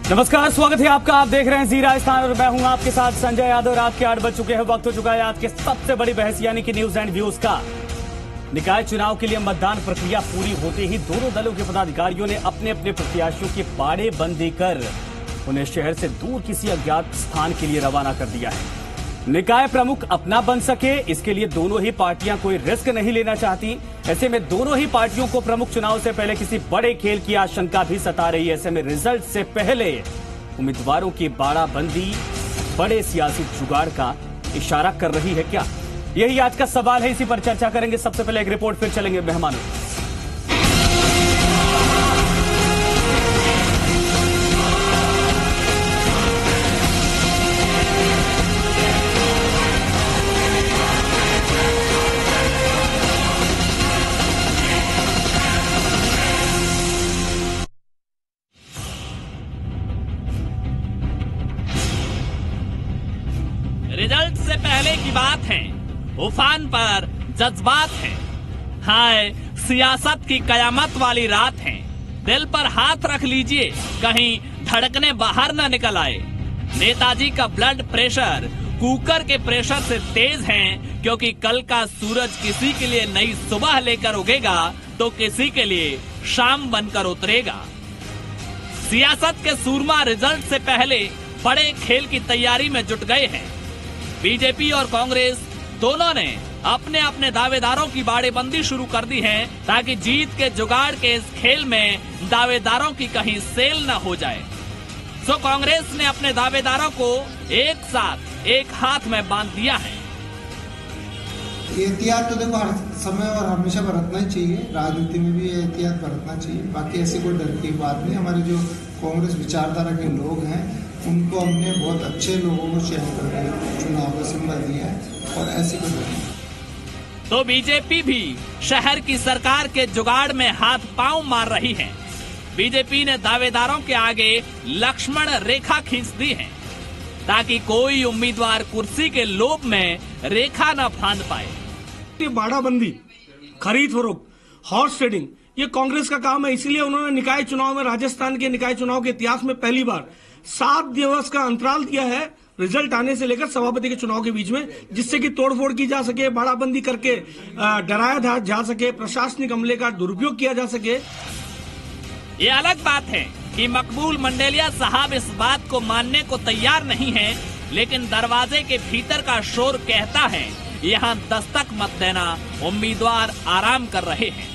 नमस्कार, स्वागत है आपका। आप देख रहे हैं जी राजस्थान और मैं हूं आपके साथ संजय यादव। रात के 8 बज चुके हैं। वक्त हो चुका है आज के सबसे बड़ी बहस यानी कि न्यूज एंड व्यूज का। निकाय चुनाव के लिए मतदान प्रक्रिया पूरी होते ही दोनों दलों के पदाधिकारियों ने अपने अपने प्रत्याशियों की बाड़ेबंदी कर उन्हें शहर से दूर किसी अज्ञात स्थान के लिए रवाना कर दिया है। निकाय प्रमुख अपना बन सके, इसके लिए दोनों ही पार्टियां कोई रिस्क नहीं लेना चाहती। ऐसे में दोनों ही पार्टियों को प्रमुख चुनाव से पहले किसी बड़े खेल की आशंका भी सता रही है। ऐसे में रिजल्ट से पहले उम्मीदवारों की बाड़ाबंदी बड़े सियासी जुगाड़ का इशारा कर रही है क्या? यही आज का सवाल है, इसी पर चर्चा करेंगे। सबसे पहले एक रिपोर्ट, फिर चलेंगे मेहमानों। रिजल्ट से पहले की बात है, उफान पर जज्बात है। हाय, सियासत की कयामत वाली रात है। दिल पर हाथ रख लीजिए, कहीं धड़कने बाहर न निकल आए। नेताजी का ब्लड प्रेशर कुकर के प्रेशर से तेज है, क्योंकि कल का सूरज किसी के लिए नई सुबह लेकर उगेगा तो किसी के लिए शाम बनकर उतरेगा। सियासत के सूरमा रिजल्ट से पहले बड़े खेल की तैयारी में जुट गए हैं। बीजेपी और कांग्रेस दोनों ने अपने अपने दावेदारों की बाड़ेबंदी शुरू कर दी है, ताकि जीत के जुगाड़ के इस खेल में दावेदारों की कहीं सेल न हो जाए। सो कांग्रेस ने अपने दावेदारों को एक साथ एक हाथ में बांध दिया है। एहतियात तो देखो हर समय और हमेशा बरतना ही चाहिए, राजनीति में भी एहतियात बरतना चाहिए। बाकी ऐसी कोई डर की बात नहीं। हमारे जो कांग्रेस विचारधारा के लोग हैं उनको हमने बहुत अच्छे लोगों को चयन करके चुनाव का सिंबल दिया है और ऐसी कोई बात नहीं। तो बीजेपी भी शहर की सरकार के जुगाड़ में हाथ पांव मार रही है। बीजेपी ने दावेदारों के आगे लक्ष्मण रेखा खींच दी है, ताकि कोई उम्मीदवार कुर्सी के लोभ में रेखा न फांद पाए। बाड़ाबंदी, खरीद फरोख्त, हॉर्स ट्रेडिंग, ये कांग्रेस का काम है। इसीलिए उन्होंने निकाय चुनाव में, राजस्थान के निकाय चुनाव के इतिहास में पहली बार 7 दिवस का अंतराल दिया है रिजल्ट आने से लेकर सभापति के चुनाव के बीच में, जिससे कि तोड़फोड़ की जा सके, बाड़ाबंदी करके डराया जा सके, प्रशासनिक अमले का दुरुपयोग किया जा सके। ये अलग बात है कि मकबूल मंडेलिया साहब इस बात को मानने को तैयार नहीं है, लेकिन दरवाजे के भीतर का शोर कहता है यहाँ दस्तक मत देना, उम्मीदवार आराम कर रहे हैं।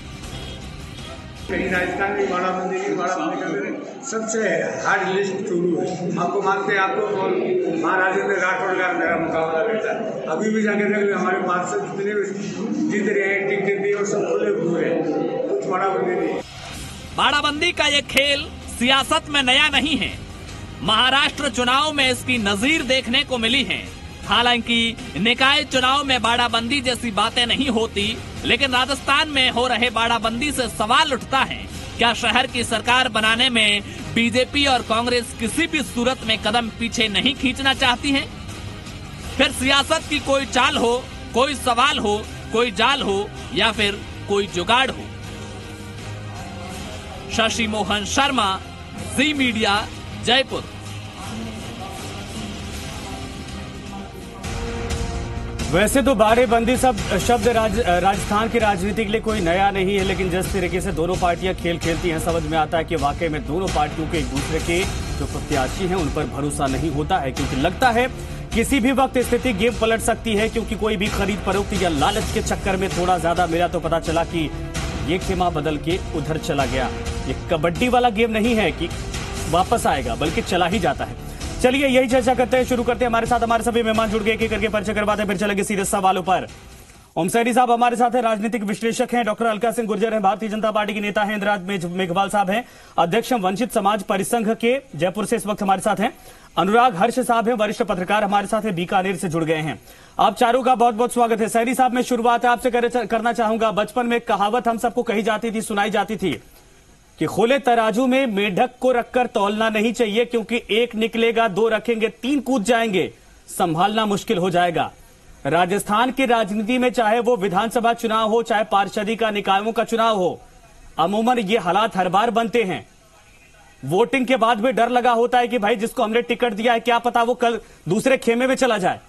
राजस्थान में बाड़ाबंदी करने सबसे हार्ड लिस्ट शुरू है। आपको मानते हैं, आपको महाराजेंद्र राठौड़ का मेरा मुकाबला रहता है। अभी भी जाके देख लो, हमारे पार्षद जितने भी जीत रहे हैं, टिकट दिए और सब खुले हुए हैं, कुछ बाड़ाबंदी नहीं। बाड़ाबंदी का ये खेल सियासत में नया नहीं है। महाराष्ट्र चुनाव में इसकी नजीर देखने को मिली है। हालांकि निकाय चुनाव में बाड़ाबंदी जैसी बातें नहीं होती, लेकिन राजस्थान में हो रहे बाड़ाबंदी से सवाल उठता है, क्या शहर की सरकार बनाने में बीजेपी और कांग्रेस किसी भी सूरत में कदम पीछे नहीं खींचना चाहती हैं? फिर सियासत की कोई चाल हो, कोई सवाल हो, कोई जाल हो या फिर कोई जुगाड़ हो। शशि मोहन शर्मा, जी मीडिया, जयपुर। वैसे तो बाड़ेबंदी शब्द राजस्थान की राजनीति के लिए कोई नया नहीं है, लेकिन जिस तरीके से दोनों पार्टियां खेल खेलती हैं, समझ में आता है कि वाकई में दोनों पार्टियों के एक दूसरे के जो प्रत्याशी हैं उन पर भरोसा नहीं होता है, क्योंकि लगता है किसी भी वक्त स्थिति गेम पलट सकती है। क्योंकि कोई भी खरीद फरोख्त या लालच के चक्कर में थोड़ा ज्यादा मिला तो पता चला कि ये खेमा बदल के उधर चला गया। ये कबड्डी वाला गेम नहीं है कि वापस आएगा, बल्कि चला ही जाता है। चलिए यही चर्चा करते हैं, शुरू करते हैं। हमारे साथ हमारे सभी मेहमान जुड़ गए, एक एक करके परिचय करवाते हैं, फिर चलेंगे सीधे सवालों पर। ओम सैनी साहब हमारे साथ हैं, राजनीतिक विश्लेषक हैं। डॉक्टर अलका सिंह गुर्जर हैं, भारतीय जनता पार्टी के नेता हैं। इंद्राज मेघवाल साहब हैं, अध्यक्ष वंचित समाज परिसंघ के, जयपुर से इस वक्त हमारे साथ हैं। अनुराग हर्ष साहब हैं, वरिष्ठ पत्रकार, हमारे साथ हैं, बीकानेर से जुड़ गए हैं। आप चारों का बहुत बहुत स्वागत है। सैनी साहब, मैं शुरुआत आपसे करना चाहूंगा। बचपन में कहावत हम सबको कही जाती थी, सुनाई जाती थी कि खुले तराजू में मेढक को रखकर तौलना नहीं चाहिए, क्योंकि एक निकलेगा, दो रखेंगे, 3 कूद जाएंगे, संभालना मुश्किल हो जाएगा। राजस्थान की राजनीति में चाहे वो विधानसभा चुनाव हो, चाहे पार्षदी का, निकायों का चुनाव हो, अमूमन ये हालात हर बार बनते हैं। वोटिंग के बाद भी डर लगा होता है कि भाई जिसको हमने टिकट दिया है क्या पता वो कल दूसरे खेमे में चला जाए।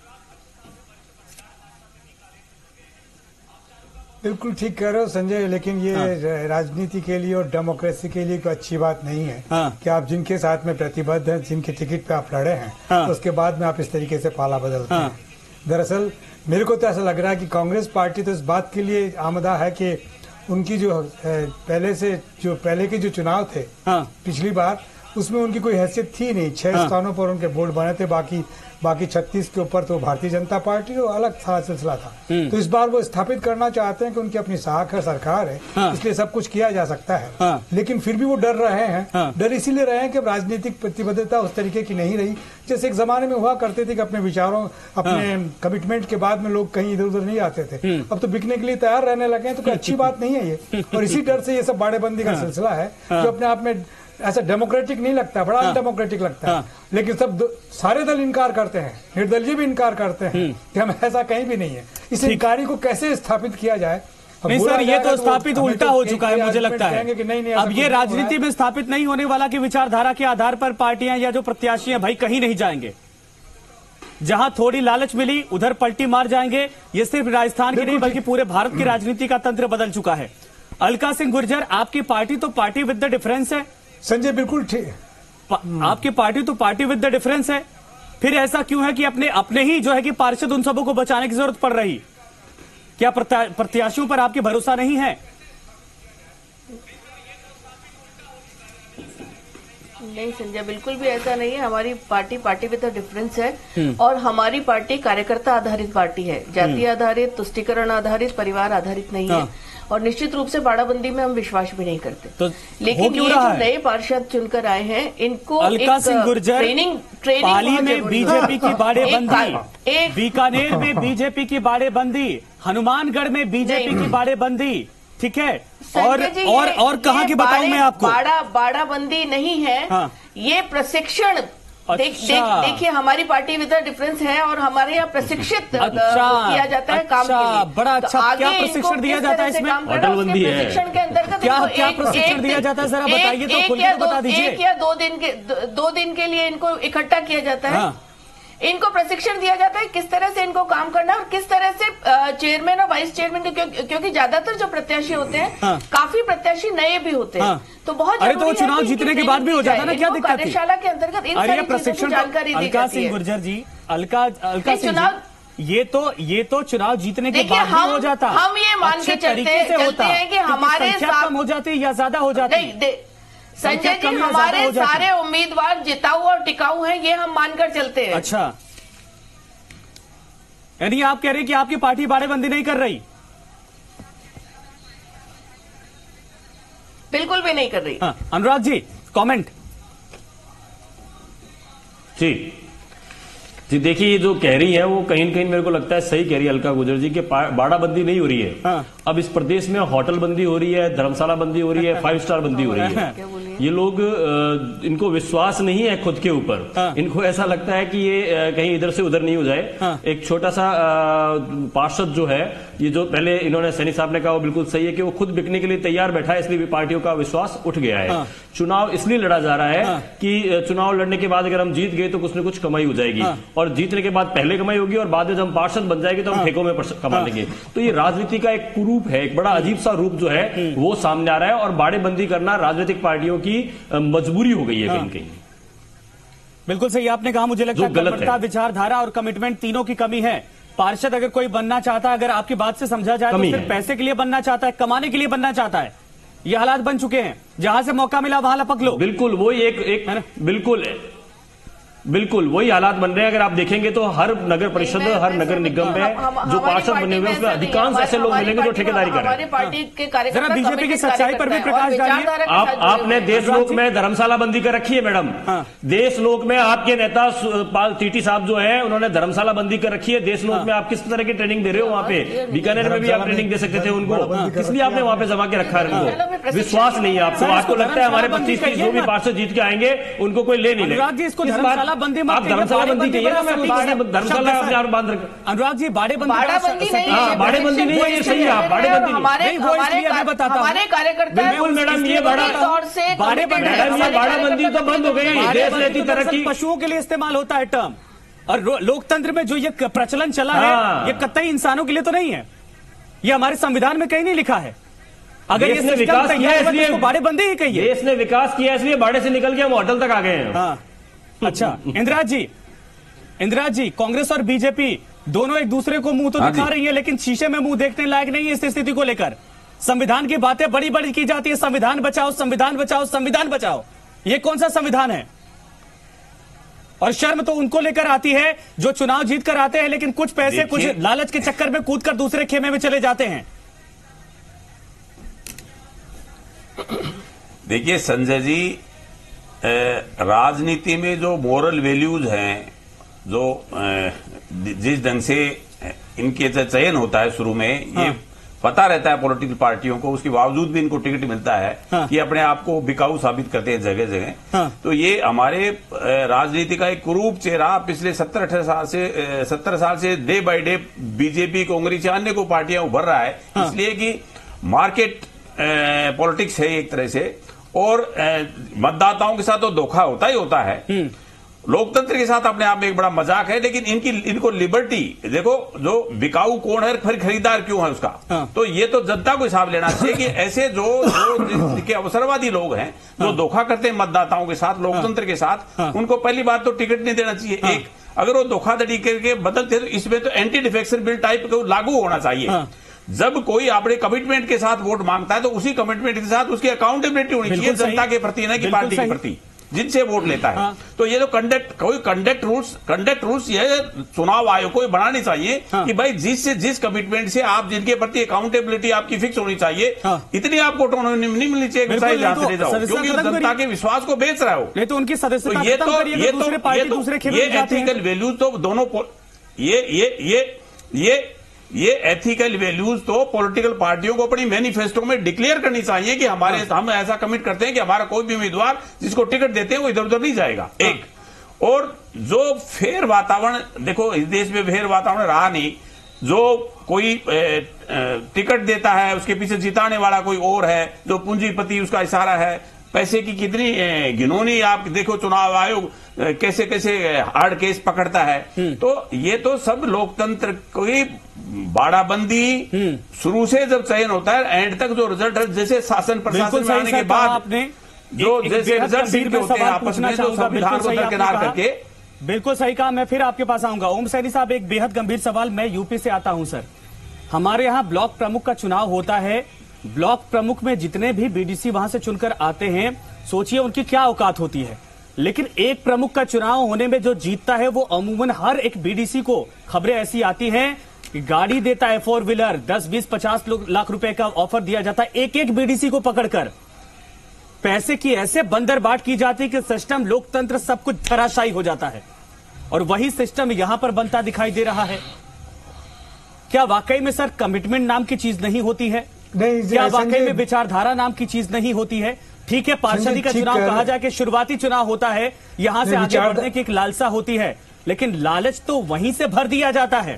बिल्कुल ठीक कह रहे हो संजय, लेकिन ये राजनीति के लिए और डेमोक्रेसी के लिए कोई अच्छी बात नहीं है कि आप जिनके साथ में प्रतिबद्ध हैं, जिनके टिकट पे आप लड़े हैं, तो उसके बाद में आप इस तरीके से पाला बदलते हैं। दरअसल मेरे को तो ऐसा लग रहा है कि कांग्रेस पार्टी तो इस बात के लिए आमदा है कि उनकी जो पहले के जो चुनाव थे पिछली बार, उसमें उनकी कोई हैसियत थी नहीं। 6 स्थानों पर उनके बोर्ड बने थे, बाकी 36 के ऊपर तो भारतीय जनता पार्टी और अलग था सिलसिला था। तो इस बार वो स्थापित करना चाहते हैं कि उनकी अपनी साख है, सरकार है, इसलिए सब कुछ किया जा सकता है। लेकिन फिर भी वो डर रहे हैं। डर इसीलिए रहे हैं कि राजनीतिक प्रतिबद्धता उस तरीके की नहीं रही जैसे एक जमाने में हुआ करते थे कि अपने विचारों, अपने कमिटमेंट के बाद में लोग कहीं इधर उधर नहीं आते थे। अब तो बिकने के लिए तैयार रहने लगे हैं, तो कोई अच्छी बात नहीं है ये। और इसी डर से ये सब बाड़ेबंदी का सिलसिला है जो अपने आप में ऐसा डेमोक्रेटिक नहीं लगता, बड़ा अनडेमोक्रेटिक लगता है। लेकिन सारे दल इनकार करते हैं, निर्दलीय भी इनकार करते हैं कि हम ऐसा कहीं भी नहीं है। इस इनकारी को कैसे स्थापित किया जाए? नहीं सर, ये तो स्थापित उल्टा हो चुका है, मुझे लगता है अब ये राजनीति में स्थापित नहीं होने वाला कि विचारधारा के आधार पर पार्टियां या जो प्रत्याशी हैं भाई कहीं नहीं जाएंगे। जहां थोड़ी लालच मिली उधर पलटी मार जाएंगे। ये सिर्फ राजस्थान की नहीं बल्कि पूरे भारत की राजनीति का तंत्र बदल चुका है। अलका सिंह गुर्जर, आपकी पार्टी तो पार्टी विद द डिफरेंस है संजय, बिल्कुल ठीक। आपकी पार्टी तो पार्टी विद द डिफरेंस है, फिर ऐसा क्यों है कि अपने ही जो है कि पार्षद उन सबों को बचाने की जरूरत पड़ रही? क्या प्रत्याशियों पर आपके भरोसा नहीं है? नहीं संजय, बिल्कुल भी ऐसा नहीं है। हमारी पार्टी विद द डिफरेंस है और हमारी पार्टी कार्यकर्ता आधारित पार्टी है, जाति आधारित, तुष्टीकरण आधारित, परिवार आधारित नहीं है। और निश्चित रूप से बाड़ाबंदी में हम विश्वास भी नहीं करते। तो लेकिन ये जो नए पार्षद चुनकर आए हैं, इनको अलका सिंह गुर्जर ट्रेनिंग पाली में बीजेपी की बाड़ेबंदी, बीकानेर में बीजेपी की बाड़ेबंदी, हनुमानगढ़ में बीजेपी की बाड़ेबंदी, ठीक है। और कहाँ की बताऊं मैं आपको? बाड़ाबंदी नहीं है, ये प्रशिक्षण। देखिए हमारी पार्टी विद डिफरेंस है और हमारे यहाँ प्रशिक्षित किया जाता है काम के लिए। बड़ा अच्छा। क्या प्रशिक्षण दिया जाता है इसमें? होटलबंदी है। प्रशिक्षण के अंतर्गत क्या प्रशिक्षण दिया जाता है, जरा बताइए तो, खुल के बता दीजिए। 1 या 2 दिन के लिए इनको इकट्ठा किया जाता है। इनको प्रशिक्षण दिया जाता है किस तरह से इनको काम करना है और किस तरह से चेयरमैन और वाइस चेयरमैन, क्योंकि ज्यादातर जो प्रत्याशी होते हैं काफी प्रत्याशी नए भी होते हैं, तो बहुत अरे तो चुनाव जीतने के बाद भी हो जाता है ना, क्या दिक्कत है? कार्यशाला के अंतर्गत इन सारी प्रशिक्षण जानकारी दी जाती है। अलका सिंह गुर्जर जी, अलका सिंह, ये तो चुनाव जीतने के बाद भी हो जाता। हम ये मान के चलते हैं कि हमारे साथ कम हो जाती या ज्यादा हो जाती? संजय जी, हमारे सारे उम्मीदवार जिताऊ और टिकाऊ हैं, ये हम मानकर चलते हैं। अच्छा, यानी आप कह रहे हैं कि आपकी पार्टी बाड़ेबंदी नहीं कर रही? बिल्कुल भी नहीं कर रही। अनुराग जी, कमेंट। जी देखिए, ये जो कह रही है वो कहीं न कहीं मेरे को लगता है सही कह रही है अलका गुर्जर जी कि बाड़ाबंदी नहीं हो रही है। अब इस प्रदेश में होटल बंदी हो रही है, धर्मशाला बंदी हो रही है, 5 स्टार बंदी हो रही है। ये लोग, इनको विश्वास नहीं है खुद के ऊपर। इनको ऐसा लगता है कि ये कहीं इधर से उधर नहीं हो जाए। एक छोटा सा पार्षद जो है, ये जो पहले इन्होंने सैनी साहब ने कहा वो बिल्कुल सही है कि वो खुद बिकने के लिए तैयार बैठा है, इसलिए भी पार्टियों का विश्वास उठ गया है। चुनाव इसलिए लड़ा जा रहा है कि चुनाव लड़ने के बाद अगर हम जीत गए तो कुछ न कुछ कमाई हो जाएगी, और जीतने के बाद पहले कमाई होगी और बाद में जब हम पार्षद बन जाएंगे तो हम ठेकों में कमा लेंगे। तो ये राजनीति का एक कुरूप है, एक बड़ा अजीब सा रूप जो है वो सामने आ रहा है, और बाड़ेबंदी करना राजनीतिक पार्टियों की मजबूरी हो गई है कहीं कहीं। बिल्कुल सही आपने कहा। मुझे लगता है गलत विचारधारा और कमिटमेंट तीनों की कमी है। पार्षद अगर कोई बनना चाहता है, अगर आपकी बात से समझा जाए तो सिर्फ पैसे के लिए बनना चाहता है, कमाने के लिए बनना चाहता है। ये हालात बन चुके हैं, जहां से मौका मिला वहां लपक लो। बिल्कुल वही एक बिल्कुल वही हालात बन रहे हैं। अगर आप देखेंगे तो हर नगर परिषद, हर नगर निगम में जो पार्षद बने हुए हैं उसमें अधिकांश ऐसे लोग मिलेंगे जो ठेकेदारी कर रहे हैं। पार्टी के कार्यकर्ता बीजेपी की सच्चाई पर भी प्रकाश डालिए। आपने देशलोक में धर्मशाला बंदी कर रखी है मैडम। देशलोक में आपके नेता टीटी साहब जो है उन्होंने धर्मशाला बंदी कर रखी है। देशलोक में आप किस तरह की ट्रेनिंग दे रहे हो? वहां पे बीकानेर में भी आप ट्रेनिंग दे सकते थे उनको, इसलिए आपने वहां पे जमा के रखा है उनको। विश्वास नहीं है आपको। आपको लगता है हमारे 25-30 जो भी पार्षद जीत के आएंगे उनको कोई ले नहीं ले। इसको धर्मशाला बाड़ा बंदी मत कहिए, धर्मशाला बंदी कहिए ना, मैं बता रहा धर्मशाला अपने आप बांध रखा। अनुराग जी बाड़ेबंदी नहीं है, बाड़ेबंदी नहीं है, ये सही है, बाड़ेबंदी हमारे कार्यकर्ता बिल्कुल मैडम, ये बाड़ाबंदी तो बंद हो गई, देश रहती तरक्की। पशुओं के लिए इस्तेमाल होता है टर्म, और लोकतंत्र में जो ये प्रचलन चला है, ये कतई इंसानों के लिए तो नहीं है, ये हमारे संविधान में कहीं नहीं लिखा है। अगर ये विकास किया इसलिए बाड़ेबंदी ही कही है, देश ने विकास किया इसलिए बाड़े से निकल के हम होटल तक आ गए हैं। हाँ। अच्छा इंदिरा जी, कांग्रेस और बीजेपी दोनों एक दूसरे को मुंह तो दिखा रही है, लेकिन शीशे में मुंह देखने लायक नहीं है इस स्थिति को लेकर। संविधान की बातें बड़ी बड़ी की जाती है, संविधान बचाओ, संविधान बचाओ, संविधान बचाओ। ये कौन सा संविधान है? और शर्म तो उनको लेकर आती है जो चुनाव जीत कर आते हैं, लेकिन कुछ पैसे कुछ लालच के चक्कर में कूदकर दूसरे खेमे में चले जाते हैं। देखिए संजय जी, राजनीति में जो मोरल वैल्यूज हैं, जो जिस ढंग से इनके चयन होता है शुरू में, ये पता रहता है पॉलिटिकल पार्टियों को, उसके बावजूद भी इनको टिकट मिलता है कि अपने आप को बिकाऊ साबित करते हैं जगह जगह। तो ये हमारे राजनीति का एक कुरूप चेहरा पिछले 70 साल से day by day BJP, Congress या अन्य को पार्टियां उभर रहा है, इसलिए कि मार्केट पॉलिटिक्स है एक तरह से, और मतदाताओं के साथ तो धोखा होता ही होता है। लोकतंत्र के साथ अपने आप में एक बड़ा मजाक है, लेकिन इनको लिबर्टी देखो, जो बिकाऊ कौन है, फिर खरीदार क्यों है उसका, तो ये तो जनता को हिसाब लेना चाहिए कि ऐसे जो के अवसरवादी लोग हैं, जो धोखा करते हैं मतदाताओं के साथ, लोकतंत्र के साथ, उनको पहली बात तो टिकट नहीं देना चाहिए। एक, अगर वो धोखाधड़ी करके बदलते तो इसमें तो एंटी डिफेक्शन बिल टाइप को लागू होना चाहिए। जब कोई अपने कमिटमेंट के साथ वोट मांगता है तो उसी कमिटमेंट के साथ उसकी अकाउंटेबिलिटी होनी चाहिए जनता के प्रति, न कि पार्टी के प्रति जिनसे वोट लेता है। तो ये जो कंडक्ट रूल्स ये चुनाव आयोग को बनाने चाहिए कि भाई जिस कमिटमेंट से आप, जिनके प्रति अकाउंटेबिलिटी आपकी फिक्स होनी चाहिए, इतनी आपको ऑटोनॉमी नहीं मिलनी चाहिए, क्योंकि जनता के विश्वास को बेच रहा हो। नहीं तो उनकी सदस्यता ये एथिकल वैल्यूज तो दोनों, ये एथिकल वैल्यूज तो पॉलिटिकल पार्टियों को अपनी मैनिफेस्टो में डिक्लेयर करनी चाहिए कि हम ऐसा कमिट करते हैं कि हमारा कोई भी उम्मीदवार जिसको टिकट देते हैं वो इधर उधर नहीं जाएगा। एक, और जो फेयर वातावरण, देखो इस देश में फेयर वातावरण रहा नहीं, जो कोई टिकट देता है उसके पीछे जिताने वाला कोई और है, जो पूंजीपति उसका इशारा है, पैसे की कितनी घिनौनी, आप देखो चुनाव आयोग कैसे कैसे हार्ड केस पकड़ता है। तो ये तो सब लोकतंत्र की बाड़ाबंदी शुरू से जब चयन होता है एंड तक जो रिजल्ट है, जैसे शासन प्रशासन में आने के बाद जो जैसे रिजल्ट सीट होते हैं आपस में, जो संविधान को दरकिनार करके। बिल्कुल सही कहा। मैं फिर आपके पास आऊंगा। ओम सैनी साहब, एक बेहद गंभीर सवाल। मैं यूपी से आता हूं सर, हमारे यहाँ ब्लॉक प्रमुख का चुनाव होता है। ब्लॉक प्रमुख में जितने भी बीडीसी वहां से चुनकर आते हैं, सोचिए उनकी क्या औकात होती है। लेकिन एक प्रमुख का चुनाव होने में जो जीतता है वो अमूमन हर एक बीडीसी को खबरें ऐसी आती हैं कि गाड़ी देता है, 4 व्हीलर, 10, 20, 50 लाख रुपए का ऑफर दिया जाता है एक एक बीडीसी को पकड़कर। पैसे की ऐसे बंदरबाट की जाती है कि सिस्टम, लोकतंत्र सब कुछ धराशायी हो जाता है। और वही सिस्टम यहां पर बनता दिखाई दे रहा है। क्या वाकई में सर कमिटमेंट नाम की चीज नहीं होती है? नहीं, क्या वाकई में विचारधारा नाम की चीज नहीं होती है? ठीक है, पार्षदी का चुनाव कहा जाए कि शुरुआती चुनाव होता है, यहां से आगे बढ़ने की एक लालसा होती है, लेकिन लालच तो वहीं से भर दिया जाता है।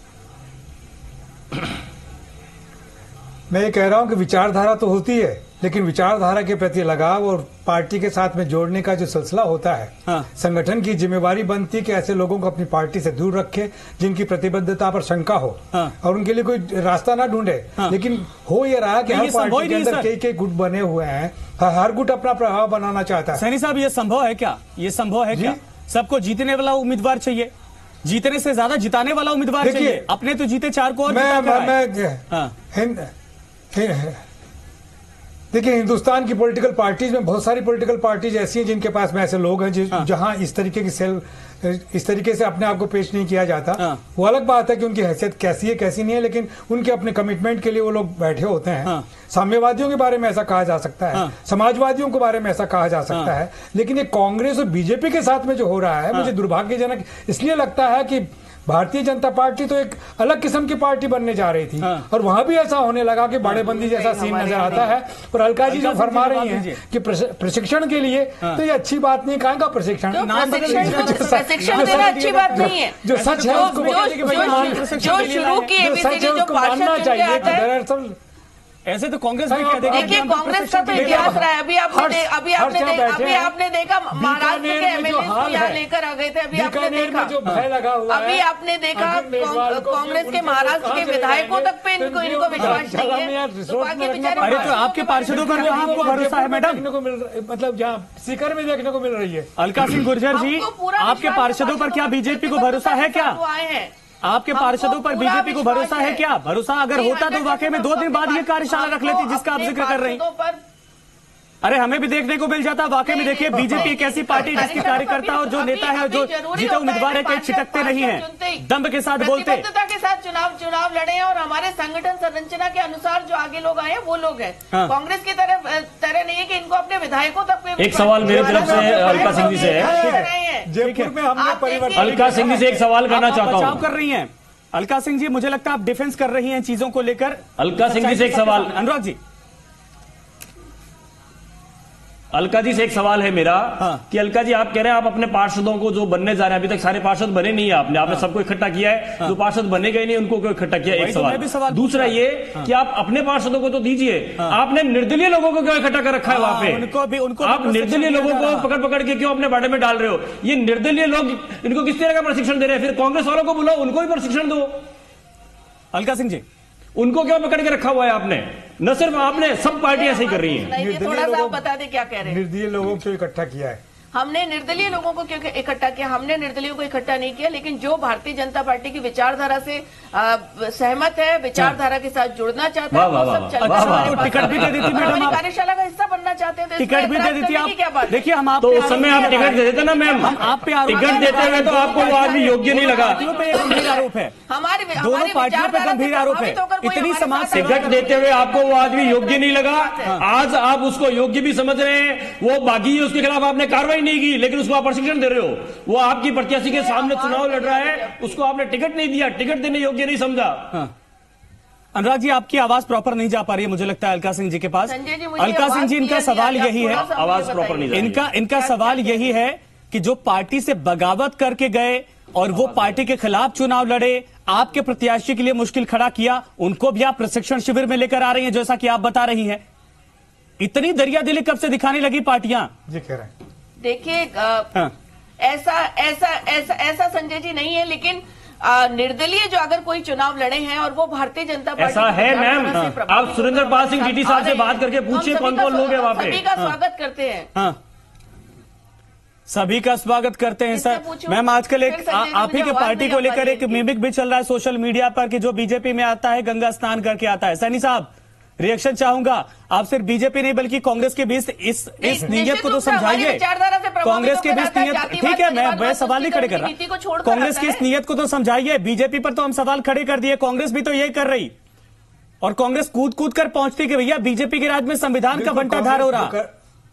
मैं ये कह रहा हूं कि विचारधारा तो होती है, लेकिन विचारधारा के प्रति लगाव और पार्टी के साथ में जोड़ने का जो सिलसिला होता है, संगठन की जिम्मेवारी बनती है कि ऐसे लोगों को अपनी पार्टी से दूर रखे जिनकी प्रतिबद्धता पर शंका हो, और उनके लिए कोई रास्ता ना ढूंढे। लेकिन हो ये रहा कि हर पार्टी के अंदर कई गुट बने हुए हैं, हर गुट अपना प्रभाव बनाना चाहता है। सैनी साहब, ये संभव है क्या? ये संभव है क्या? सबको जीतने वाला उम्मीदवार चाहिए, जीतने से ज्यादा जिताने वाला उम्मीदवार चाहिए। अपने तो जीते 4 को और देखिए, हिंदुस्तान की पॉलिटिकल पार्टीज में बहुत सारी पॉलिटिकल पार्टीज ऐसी हैं जिनके पास में ऐसे लोग हैं जहां इस तरीके से अपने आप को पेश नहीं किया जाता। वो अलग बात है कि उनकी हैसियत कैसी है कैसी नहीं है, लेकिन उनके अपने कमिटमेंट के लिए वो लोग बैठे होते हैं। साम्यवादियों के बारे में ऐसा कहा जा सकता है, समाजवादियों के बारे में ऐसा कहा जा सकता है, लेकिन ये कांग्रेस और बीजेपी के साथ में जो हो रहा है, मुझे दुर्भाग्यजनक इसलिए लगता है कि भारतीय जनता पार्टी तो एक अलग किस्म की पार्टी बनने जा रही थी और वहां भी ऐसा होने लगा कि बाड़ेबंदी जैसा सीन नजर आता है। और अलका जी जो फरमा रही हैं कि प्रशिक्षण के लिए, तो ये अच्छी बात नहीं। कहाँ का प्रशिक्षण? प्रशिक्षण देना अच्छी बात नहीं है। जो सच है उसको मानना चाहिए। दरअसल ऐसे तो कांग्रेस भी देखिए, कांग्रेस का तो इतिहास रहा है। अभी आपने देखा महाराष्ट्र के एमएलए को यहाँ लेकर आ गए थे। अभी आपने देखा कांग्रेस के महाराष्ट्र के विधायकों तक पे इनको विश्वास नहीं है। अरे तो आपके पार्षदों पर आपको भरोसा है मैडम? मतलब जहाँ सीकर में देखने को मिल रही है। अलका सिंह गुर्जर जी, आपके पार्षदों पर क्या बीजेपी को भरोसा है क्या? आपके पार्षदों पर बीजेपी को भरोसा है क्या? भरोसा अगर होता तो वाकई में 2 दिन बाद ये कार्यशाला रख लेती जिसका आप जिक्र कर रहे हैं। अरे हमें भी देखने को मिल जाता। वाकई में देखिए, बीजेपी एक ऐसी पार्टी जिसकी कार्यकर्ता और जो नेता है, जो जीता उम्मीदवार है, कहीं छिटकते नहीं है, दम्भ के साथ बोलते, के साथ चुनाव लड़े और हमारे संगठन संरचना के अनुसार जो आगे लोग आए वो लोग हैं। कांग्रेस की तरह नहीं है कि इनको अपने विधायकों तक। एक सवाल मेरी तरफ से अलका सिंह जी से है। जयपुर में हमने परिवर्तन। अलका सिंह जी से एक सवाल करना चाहता हूँ। कर रही हैं अलका सिंह जी, मुझे लगता है आप डिफेंस कर रही हैं चीजों को लेकर। अलका सिंह जी से एक सवाल। अनुराग जी, अलका जी से एक सवाल है मेरा कि अलका जी, आप कह रहे हैं आप अपने पार्षदों को जो बनने जा रहे हैं, अभी तक सारे पार्षद बने नहीं है, आपने सबको इकट्ठा किया है। जो पार्षद बने गए नहीं उनको क्यों इकट्ठा किया? एक सवाल। दूसरा ये कि आप अपने पार्षदों को तो दीजिए, आपने निर्दलीय लोगों को क्यों इकट्ठा कर रखा है वहां पे? उनको आप निर्दलीय लोगों को पकड़ के क्यों अपने बाड़े में डाल रहे हो? ये निर्दलीय लोग, इनको किस तरह का प्रशिक्षण दे रहे हैं? फिर कांग्रेस वालों को बुलाओ, उनको भी प्रशिक्षण दो। अलका सिंह जी, उनको क्यों पकड़ के रखा हुआ है आपने? न सिर्फ आपने, सब पार्टियां ऐसे ही कर रही हैं। थोड़ा सा आप बता दें क्या कह रहे हैं। निर्दलीय लोगों को इकट्ठा किया है। हमने निर्दलीय लोगों को क्यों इकट्ठा किया? हमने निर्दलीयों को इकट्ठा नहीं किया, लेकिन जो भारतीय जनता पार्टी की विचारधारा से सहमत है, विचारधारा के साथ जुड़ना चाहता है, वो सब चलता है। टिकट भी दे देती मैडम, कार्यशाला का हिस्सा बनना चाहते हैं, टिकट भी दे देती आप। क्या बात? देखिए, हम तो उस समय आप टिकट दे देते ना मैम। आप पे टिकट देते हुए तो आपको वो आदमी योग्य नहीं लगा। गंभीर आरोप है, हमारे दोनों पार्टियों पे गंभीर आरोप है। इतनी समाज से टिकट देते हुए आपको वो आदमी योग्य नहीं लगा। आज आप उसको योग्य भी समझ रहे हैं, वो बागी है, उसके खिलाफ आपने कार्रवाई नहीं की, लेकिन उसको प्रशिक्षण दे रहे हो। वो आपकी प्रत्याशी के सामने चुनाव लड़ रहा है, उसको आपने टिकट नहीं दिया, टिकट देने योग्य नहीं समझा। अनुराग जी, आपकी आवाज प्रॉपर नहीं जा पा रही है, मुझे लगता है अलका सिंह जी के पास। अलका सिंह जी, इनका सवाल यही है, आवाज प्रॉपर नहीं, इनका सवाल यही है कि जो पार्टी से बगावत करके गए और वो पार्टी के खिलाफ चुनाव लड़े, आपके प्रत्याशी के लिए मुश्किल खड़ा किया, उनको भी आप प्रशिक्षण शिविर में लेकर आ रही हैं, जैसा कि आप बता रही हैं। इतनी दरियादिली कब से दिखाने लगी पार्टियां? जी कह रहे हैं। देखिए, ऐसा संजय जी नहीं है, लेकिन निर्दलीय जो अगर कोई चुनाव लड़े हैं और वो भारतीय जनता पार्टी ऐसा है मैम, आप सुरेंद्र पाल सिंह टीटी साहब से बात करके पूछिए कौन कौन लोग हैं वहां पे। सभी का स्वागत करते हैं। सभी का स्वागत करते हैं सर। मैम, आजकल एक आप ही के पार्टी को लेकर एक मिमिक भी चल रहा है सोशल मीडिया पर कि जो बीजेपी में आता है गंगा स्नान करके आता है। सैनी साहब, रिएक्शन चाहूंगा। आप सिर्फ बीजेपी नहीं बल्कि कांग्रेस के बीच इस नीयत को तो समझाइए। कांग्रेस के बीच नीयत, ठीक है, मैं सवाल नहीं खड़े कर रहा। कांग्रेस की इस नीयत को तो समझाइए। बीजेपी पर तो हम सवाल खड़े कर दिए, कांग्रेस भी तो यही कर रही, और कांग्रेस कूद कूद कर पहुंचती कि भैया बीजेपी के राज में संविधान का बंटाधार हो रहा,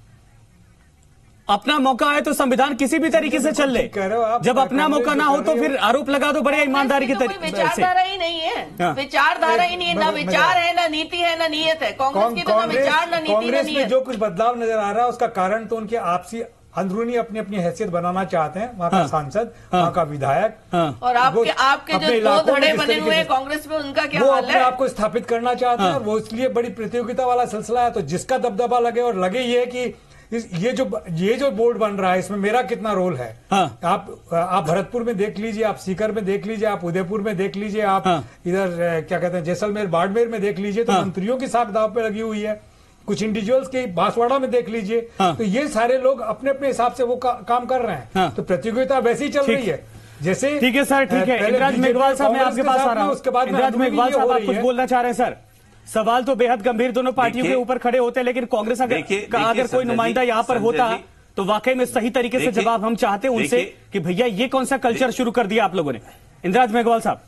अपना मौका है तो संविधान किसी भी तरीके से चल ले। जब अपना मौका ना हो तो फिर आरोप लगा दो बड़े ईमानदारी के तरीके से। विचारधारा ही नहीं है, विचारधारा ही नहीं है, ना विचार है, ना नीति है, ना नीयत है। कांग्रेस की तो ना विचार, ना नीति, ना नीयत। जो कुछ बदलाव नजर आ रहा है उसका कारण तो उनके आपसी अंदरूनी अपनी अपनी हैसियत बनाना चाहते हैं। वहाँ का सांसद, वहाँ का विधायक, और आपके जो दो धड़े बने हुए हैं कांग्रेस में, उनका क्या हाल है? वो अपने आप को स्थापित करना चाहते हैं, और वो इसलिए बड़ी प्रतियोगिता वाला सिलसिला है। तो जिसका दबदबा लगे, और लगे ये कि ये जो बोर्ड बन रहा है इसमें मेरा कितना रोल है। आप भरतपुर में देख लीजिए, आप सीकर में देख लीजिए, आप उदयपुर में देख लीजिए, आप इधर क्या कहते हैं जैसलमेर बाड़मेर में देख लीजिए, तो मंत्रियों की साख दाव पे लगी हुई है। कुछ इंडिविजुअल्स के बांसवाड़ा में देख लीजिए, तो ये सारे लोग अपने अपने हिसाब से वो काम कर रहे हैं। तो प्रतियोगिता वैसे ही चल रही है जैसे। ठीक है सर, ठीक है। इंद्राज मेघवाल साहब, मैं आपके पास आ रहा हूँ। उसके बाद इंद्राज मेघवाल साहब, आप कुछ बोलना चाह रहे हैं सर? सवाल तो बेहद गंभीर दोनों पार्टियों के ऊपर खड़े होते हैं, लेकिन कांग्रेस अगर कोई नुमाइंदा यहाँ पर होता तो वाकई में सही तरीके से जवाब हम चाहते हैं उनसे कि भैया ये कौन सा कल्चर शुरू कर दिया आप लोगों ने। इंद्राज मेघवाल साहब,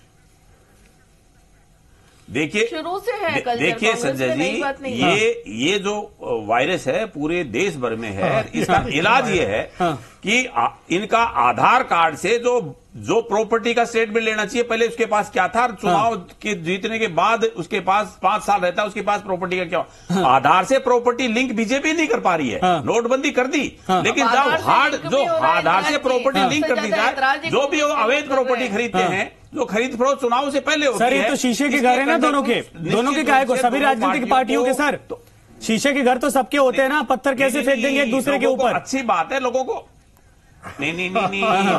देखिए शुरू से है कल्चर। देखिए संजय जी, ये जो वायरस है पूरे देश भर में है। इसका इलाज ये है कि इनका आधार कार्ड से जो जो प्रॉपर्टी का स्टेटमेंट लेना चाहिए, पहले उसके पास क्या था, चुनाव के जीतने के बाद उसके पास 5 साल रहता है, उसके पास प्रॉपर्टी का क्या। आधार से प्रॉपर्टी लिंक बीजेपी नहीं कर पा रही है, नोटबंदी कर दी, लेकिन जब जो आधार से प्रॉपर्टी लिंक कर दी जाए, जो भी अवैध प्रॉपर्टी खरीदते हैं, जो खरीद फरोख्त चुनाव से पहले होती है। सर ये तो शीशे के घर है ना दोनों के काय को, सभी राजनीतिक पार्टियों के। सर शीशे के घर तो सबके होते हैं ना, पत्थर कैसे फेंक देंगे एक दूसरे के ऊपर। अच्छी बात है लोगों को, नहीं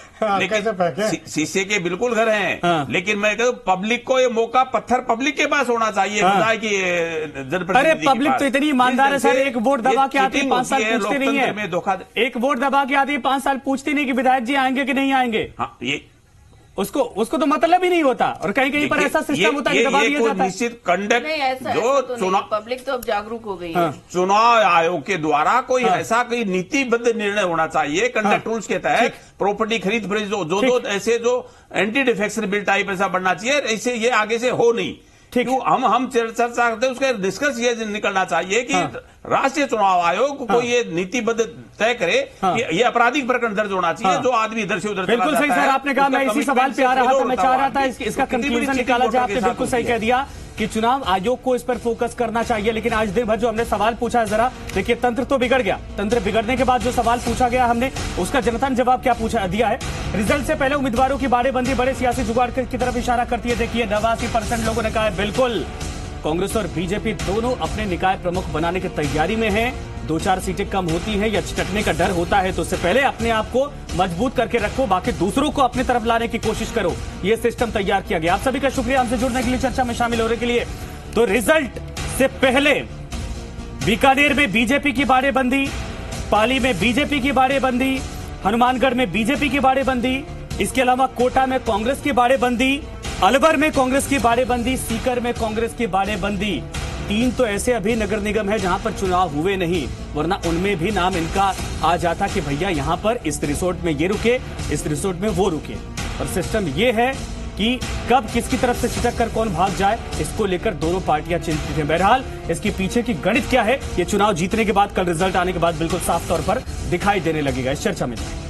लेकिन शीशे के बिल्कुल घर हैं, लेकिन मैं कहूँ पब्लिक को ये मौका, पत्थर पब्लिक के पास होना चाहिए, की जनप्रतिनिधि। अरे पब्लिक तो इतनी ईमानदार है सर, एक वोट दबा के आती है 5 साल पूछती नहीं है, धोखा, एक वोट दबा के आती है 5 साल पूछती नहीं कि विधायक जी आएंगे कि नहीं आएंगे। हाँ, ये उसको तो मतलब ही नहीं होता, और कहीं कहीं पर ऐसा सिस्टम होता है कि दबा दिया जाता है। निश्चित कंडक्ट जो चुनाव, पब्लिक तो अब जागरूक हो गई है। चुनाव आयोग के द्वारा कोई ऐसा कोई नीतिबद्ध निर्णय होना चाहिए कंडक्ट रूल्स के तहत, प्रॉपर्टी खरीद फरोख्त जो ऐसे जो एंटी डिफेक्शन बिल टाइप ऐसा बनना चाहिए, ऐसे ये आगे से हो नहीं। क्यों हम चर्चा करते हैं, उसका निष्कर्ष ये निकलना चाहिए कि राष्ट्रीय चुनाव आयोग को ये नीतिबद्ध तय करे कि ये आपराधिक प्रकरण दर्ज होना चाहिए, जो आदमी इधर से उधर। बिल्कुल सही सर, आपने कहा, मैं इसी सवाल पे आ रहा था, मैं चाह रहा था इसका कंक्लूजन निकाला जाए। आपने बिल्कुल सही कह दिया कि चुनाव आयोग को इस पर फोकस करना चाहिए, लेकिन आज दिन भर जो हमने सवाल पूछा है, जरा देखिए, तंत्र तो बिगड़ गया। तंत्र बिगड़ने के बाद जो सवाल पूछा गया हमने, उसका जनता ने जवाब क्या पूछा दिया है। रिजल्ट से पहले उम्मीदवारों की बाड़ेबंदी बड़े सियासी जुगाड़ की तरफ इशारा करती है। देखिए 89% लोगों ने कहा है बिल्कुल कांग्रेस और बीजेपी दोनों अपने निकाय प्रमुख बनाने की तैयारी में हैं। 2-4 सीटें कम होती हैं या छिटकने का डर होता है तो उससे पहले अपने आप को मजबूत करके रखो, बाकी दूसरों को अपनी तरफ लाने की कोशिश करो। ये सिस्टम तैयार किया गया। आप सभी का शुक्रिया हमसे जुड़ने के लिए, चर्चा में शामिल होने के लिए। तो रिजल्ट से पहले बीकानेर में बीजेपी की बाड़ेबंदी, पाली में बीजेपी की बाड़ेबंदी, हनुमानगढ़ में बीजेपी की बाड़ेबंदी, इसके अलावा कोटा में कांग्रेस की बाड़ेबंदी, अलवर में कांग्रेस की बाड़ेबंदी, सीकर में कांग्रेस की बाड़ेबंदी। 3 तो ऐसे अभी नगर निगम है जहां पर चुनाव हुए नहीं, वरना उनमें भी नाम इनका आ जाता कि भैया यहां पर इस रिसोर्ट में ये रुके, इस रिसोर्ट में वो रुके। और सिस्टम ये है कि कब किसकी तरफ से छिटक कर कौन भाग जाए, इसको लेकर दोनों पार्टियां चिंतित हैं। बहरहाल इसके पीछे की गणित क्या है, ये चुनाव जीतने के बाद, कल रिजल्ट आने के बाद बिल्कुल साफ तौर पर दिखाई देने लगेगा। इस चर्चा में